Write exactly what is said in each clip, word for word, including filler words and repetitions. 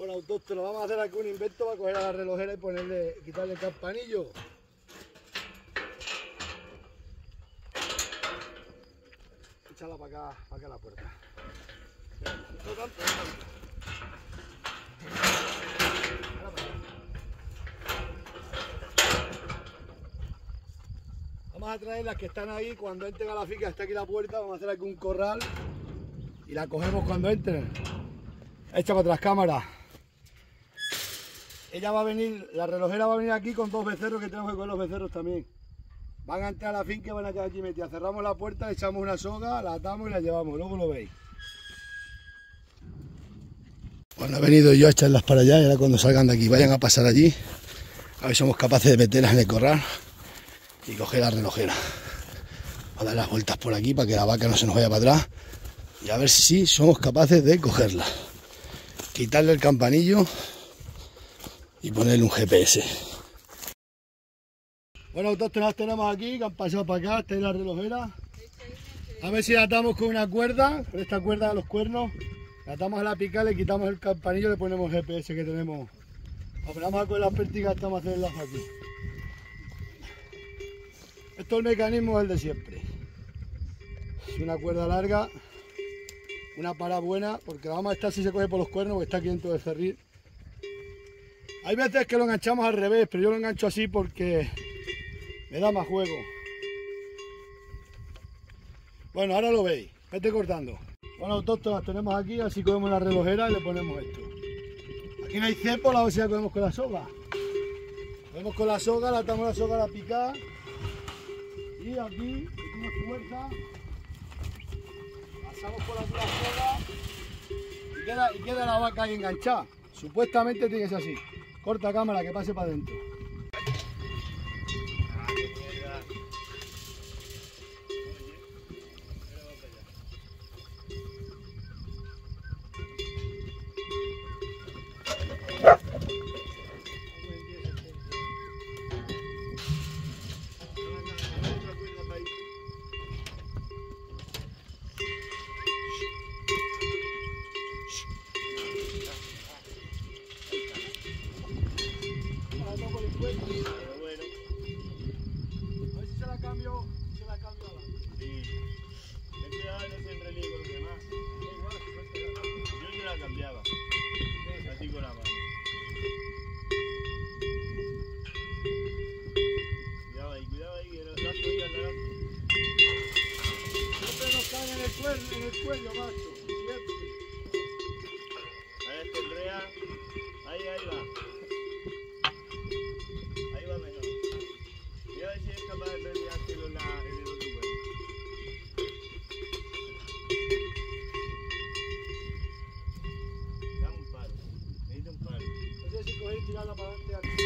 Bueno, autóctono, vamos a hacer aquí un invento para coger a la relojera y ponerle, quitarle el campanillo. Échala para acá, para acá la puerta. No tanto, no tanto. Vamos a traer las que están ahí, cuando entren a la finca, está aquí la puerta, vamos a hacer aquí un corral y la cogemos cuando entren. Echa para atrás, cámara. Ella va a venir, la relojera va a venir aquí con dos becerros que tenemos que coger los becerros también. Van a entrar a la finca y van a quedar aquí metidas. Cerramos la puerta, le echamos una soga, la atamos y la llevamos, luego lo veis. Bueno, he venido yo a echarlas para allá y ahora cuando salgan de aquí vayan a pasar allí. A ver si somos capaces de meterlas en el corral y coger la relojera. Vamos a dar las vueltas por aquí para que la vaca no se nos vaya para atrás y a ver si somos capaces de cogerla. Quitarle el campanillo y ponerle un G P S. Bueno, autóctonas tenemos aquí, que han pasado para acá, esta es la relojera. A ver si la atamos con una cuerda, con esta cuerda de los cuernos. La atamos a la pica, le quitamos el campanillo y le ponemos G P S que tenemos. Vamos a coger las pértigas, estamos a hacer el lazo aquí. Esto es el mecanismo del de siempre. Es una cuerda larga, una para buena, porque la vamos a estar si se coge por los cuernos, porque está aquí dentro del cerril. Hay veces que lo enganchamos al revés, pero yo lo engancho así porque me da más juego. Bueno, ahora lo veis, vete cortando. Bueno, autóctonas tenemos aquí, así cogemos la relojera y le ponemos esto. Aquí no hay cepo, la vez la cogemos con la soga. Cogemos con la soga, la atamos la soga a la picada. Y aquí, metimos fuerza, pasamos por aquí la soga y queda, y queda la vaca ahí enganchada. Supuestamente tiene que ser así. Corta cámara, que pase para adentro. En el cuello, macho, siempre. A ver, Andrea. Ahí, ahí va. Ahí va mejor. Y a ver si es capaz de enviárselo en el otro cuello. Dame un palo. Necesito un palo. No sé si coger y tirarla para adelante aquí.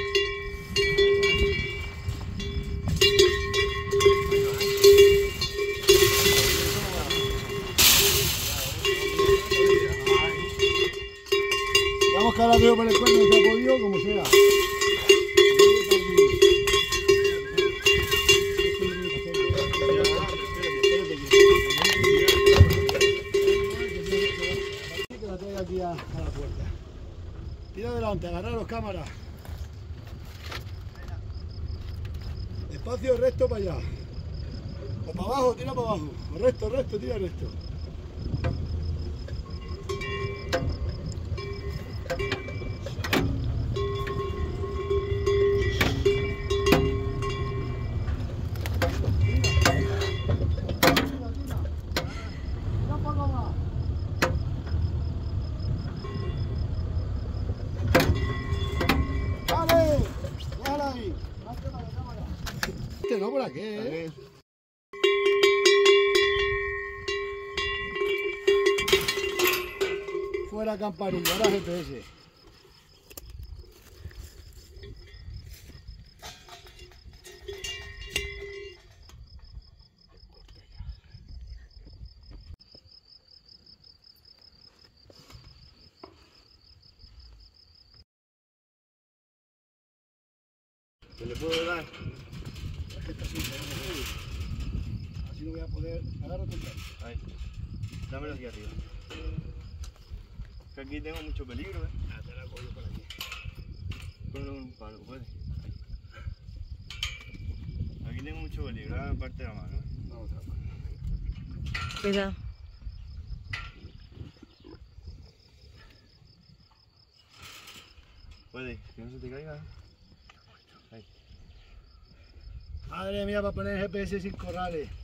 Vamos que ahora veo por el cuerno, no se ha podido, como sea. Que la traiga aquí a, a la puerta. Tira adelante, agarraros cámara. Despacio, recto para allá. O para abajo, tira para abajo. O recto, recto, tira recto. No, ¿por aquí? ¿Eh? Fuera campanilla, ahora G P S. ¿Qué le puedo dar? Así no voy a poder agarrar con tal. Ahí. Dámelo aquí arriba. Que aquí tengo mucho peligro, ¿eh? apoyo por aquí. Con un palo, puede. Aquí tengo mucho peligro, ahora me parte la mano. Vamos a ver. Cuidado. Puede, que no se te caiga. Ahí. Madre mía, para poner G P S sin corrales.